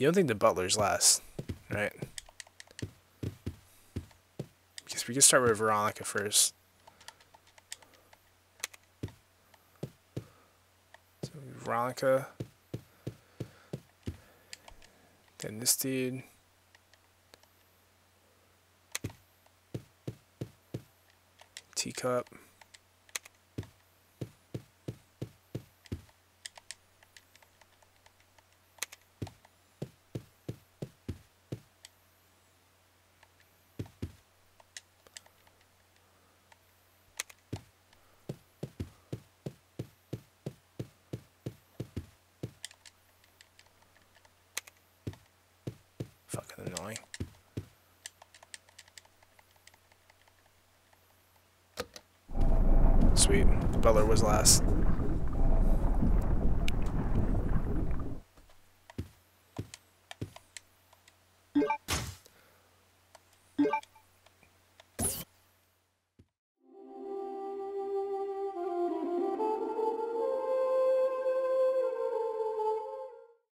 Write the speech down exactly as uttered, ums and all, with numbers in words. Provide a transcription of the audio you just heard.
You don't think the butler's last, right? Because we can start with Veronica first. So Veronica. Then this dude. Teacup. Fucking annoying. Sweet. Butler was last.